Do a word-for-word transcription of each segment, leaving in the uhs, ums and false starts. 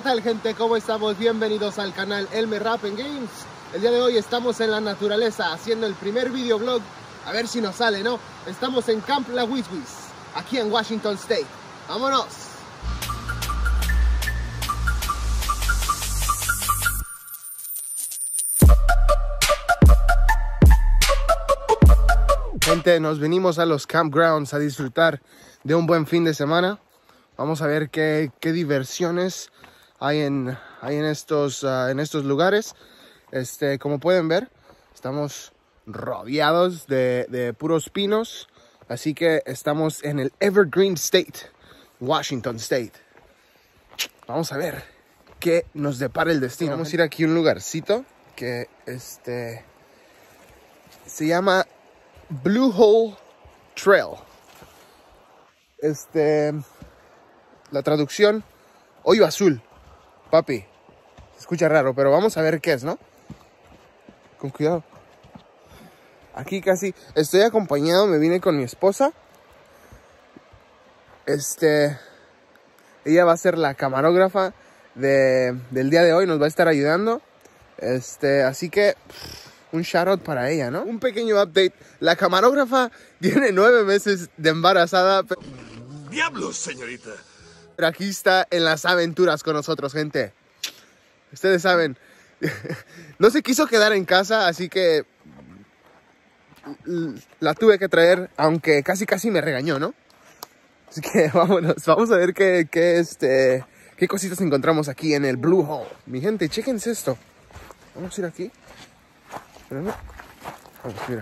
tal, gente? ¿Cómo estamos? Bienvenidos al canal Elmer Rap and Games. El día de hoy estamos en la naturaleza haciendo el primer videoblog. A ver si nos sale, ¿no? Estamos en Camp La Wiswis, aquí en Washington State. ¡Vámonos! Gente, nos venimos a los campgrounds a disfrutar de un buen fin de semana. Vamos a ver qué, qué diversiones hay en, hay en, estos, uh, en estos lugares. Este, como pueden ver, estamos rodeados de, de puros pinos. Así que estamos en el Evergreen State, Washington State. Vamos a ver qué nos depara el destino. Vamos a ir aquí a un lugarcito que este, se llama Blue Hole Trail. Este, la traducción, hoyo azul. Papi, se escucha raro, pero vamos a ver qué es, ¿no? Con cuidado. Aquí casi estoy acompañado, me vine con mi esposa. Este, ella va a ser la camarógrafa de, del día de hoy, nos va a estar ayudando. Este, así que un shout out para ella, ¿no? Un pequeño update. La camarógrafa tiene nueve meses de embarazada. ¡Diablos, señorita! Pero aquí está en las aventuras con nosotros, gente. Ustedes saben, no se quiso quedar en casa, así que la tuve que traer, aunque casi casi me regañó, ¿no? Así que vámonos, vamos a ver qué, qué, este, qué cositas encontramos aquí en el Blue Hole. Mi gente, chéquense esto. Vamos a ir aquí. Pero no. Vamos, mira.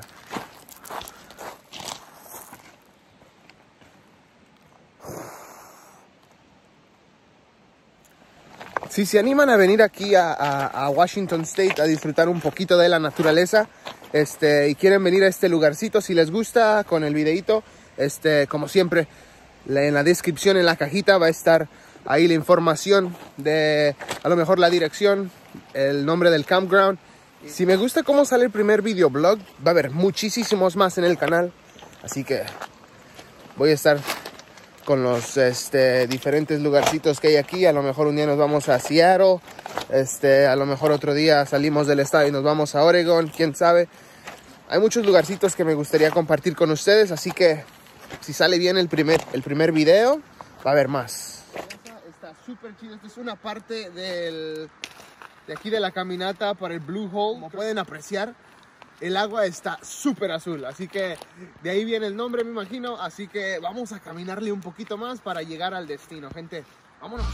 Si se animan a venir aquí a, a, a Washington State a disfrutar un poquito de la naturaleza, este, y quieren venir a este lugarcito, si les gusta, con el videito, este, como siempre, la, en la descripción, en la cajita, va a estar ahí la información de, a lo mejor la dirección, el nombre del campground. Si me gusta cómo sale el primer videoblog, va a haber muchísimos más en el canal, así que voy a estar con los este, diferentes lugarcitos que hay aquí. A lo mejor un día nos vamos a Seattle, este, a lo mejor otro día salimos del estado y nos vamos a Oregon, quién sabe. Hay muchos lugarcitos que me gustaría compartir con ustedes, así que si sale bien el primer, el primer video, va a haber más. Está súper chido. Esta es una parte del, de aquí de la caminata para el Blue Hole. Como pueden apreciar, el agua está súper azul, así que de ahí viene el nombre, me imagino. Así que vamos a caminarle un poquito más para llegar al destino, gente. Vámonos.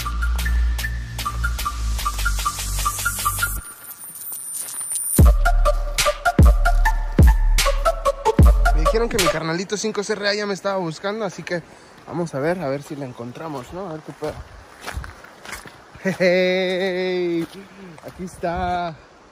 Me dijeron que mi carnalito cinco C R A ya me estaba buscando, así que vamos a ver, a ver si la encontramos, ¿no? A ver qué puedo. Hey, aquí está.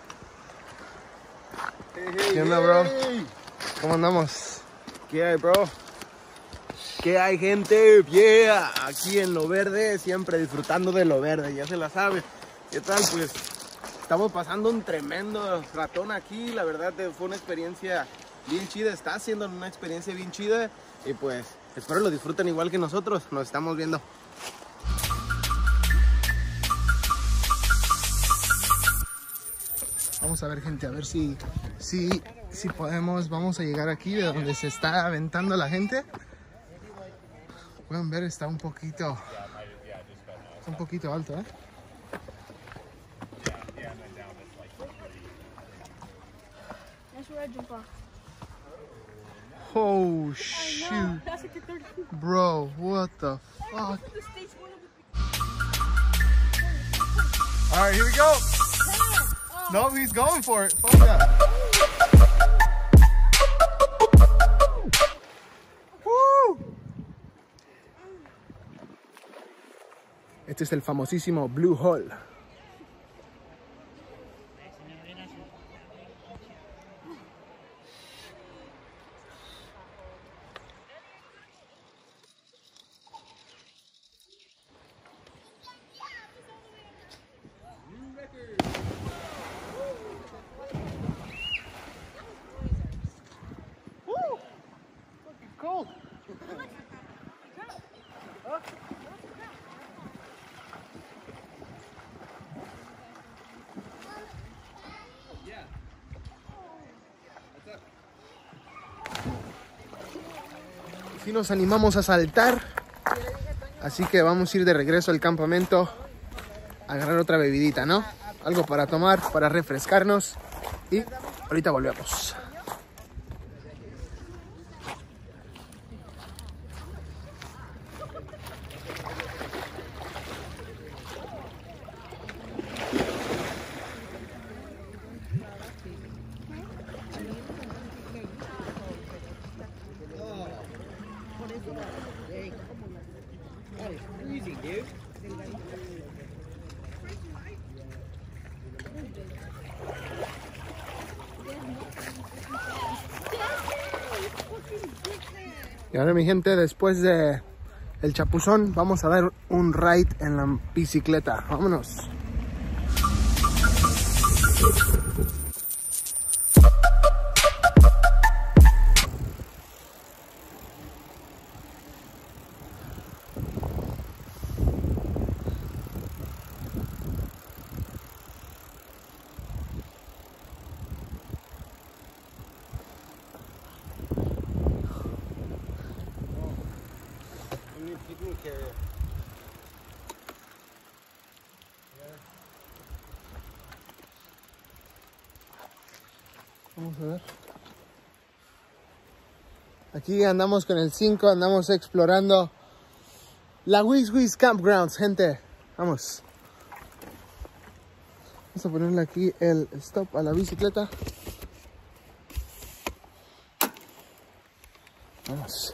¿Qué onda, bro? ¿Cómo andamos? ¿Qué hay, bro? ¿Qué hay, gente? Yeah, aquí en lo verde, siempre disfrutando de lo verde, ya se la sabe. ¿Qué tal? Pues estamos pasando un tremendo ratón aquí, la verdad fue una experiencia bien chida, está siendo una experiencia bien chida y pues espero lo disfruten igual que nosotros, nos estamos viendo. Vamos a ver, gente, a ver si, si, si podemos, vamos a llegar aquí de donde se está aventando la gente. Pueden ver, está un poquito, está un poquito alto, ¿eh? Oh, shoot. Bro, what the fuck? All right, here we go. No, he's going for it. Fuck that. Woo. Este es el famosísimo Blue Hole. Cool. Sí nos animamos a saltar. Así que vamos a ir de regreso al campamento a agarrar otra bebidita, ¿no? Algo para tomar, para refrescarnos. Y ahorita volvemos. Y ahora, mi gente, después de el chapuzón, vamos a dar un ride en la bicicleta. Vámonos. Vamos a ver. Aquí andamos con el cinco, andamos explorando la Whiz Whiz Campgrounds, gente. Vamos. Vamos a ponerle aquí el stop a la bicicleta. Vamos.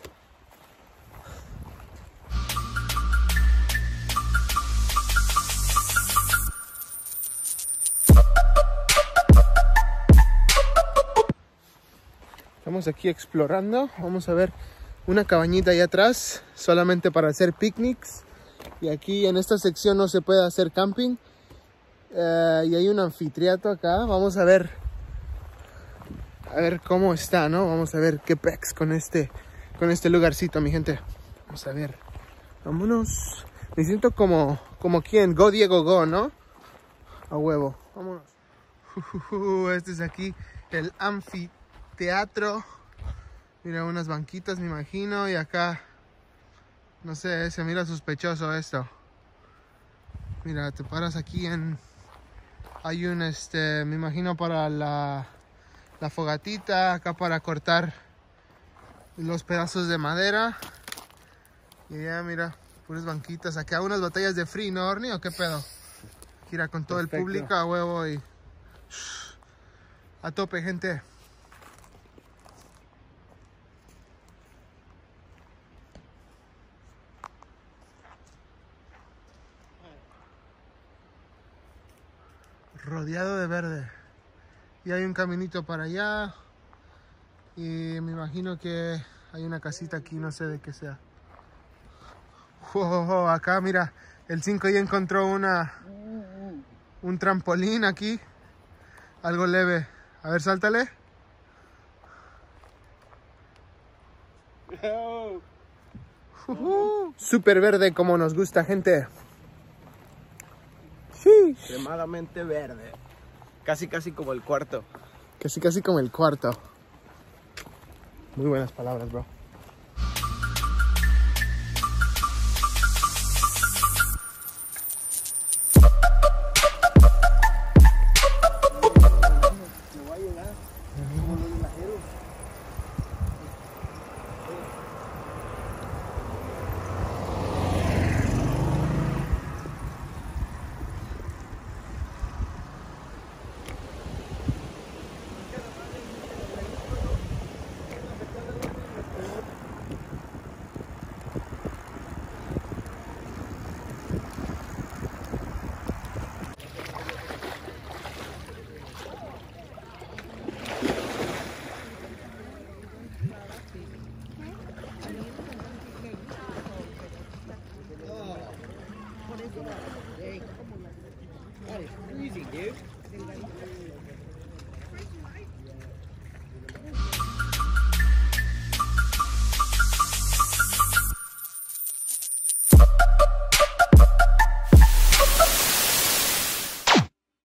Estamos aquí explorando. Vamos a ver una cabañita allá atrás, solamente para hacer picnics. Y aquí en esta sección no se puede hacer camping. Uh, y hay un anfiteatro acá. Vamos a ver, a ver cómo está, ¿no? Vamos a ver qué pex con este, con este lugarcito, mi gente. Vamos a ver. Vámonos. Me siento como, como quien, Go Diego Go, ¿no? A huevo. Vámonos. Uh, uh, uh, este es aquí el anfiteatro. Teatro, mira, unas banquitas, me imagino, y acá, no sé, se mira sospechoso esto. Mira, te paras aquí en, hay un, este, me imagino para la, la fogatita, acá para cortar los pedazos de madera. Y ya, mira, puras banquitas, acá unas botellas de free, ¿no, Orni? ¿O qué pedo? Mira, con todo Perfecto. El público a huevo y a tope, gente. Rodeado de verde. Y hay un caminito para allá. Y me imagino que hay una casita aquí, no sé de qué sea. Oh, oh, oh, acá mira, el cinco ya encontró una un trampolín aquí. Algo leve. A ver, sáltale. Uh, uh, Súper verde como nos gusta, gente. Extremadamente verde. Casi casi como el cuarto. Casi casi como el cuarto. Muy buenas palabras, bro.